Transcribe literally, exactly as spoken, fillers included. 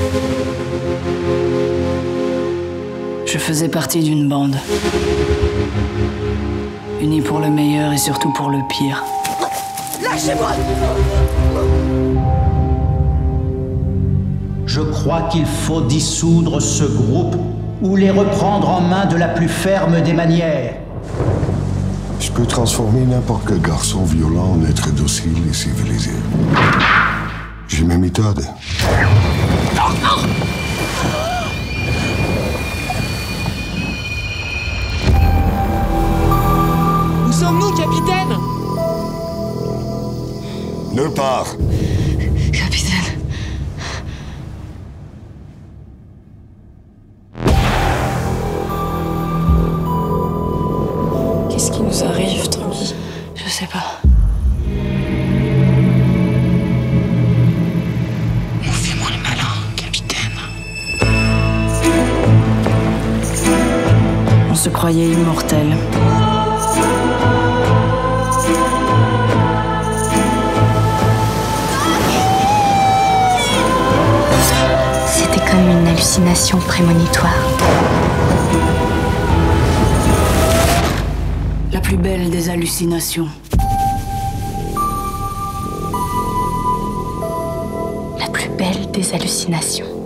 Je faisais partie d'une bande. Unie pour le meilleur et surtout pour le pire. Lâchez-moi! Je crois qu'il faut dissoudre ce groupe ou les reprendre en main de la plus ferme des manières. Je peux transformer n'importe quel garçon violent en être docile et civilisé. J'ai mes méthodes. Où sommes-nous, capitaine? Nulle part. Capitaine. Qu'est-ce qui nous arrive, Tanguy? Je sais pas. On fait moins le malin, capitaine. On se croyait immortel. C'était comme une hallucination prémonitoire. La plus belle des hallucinations. La plus belle des hallucinations.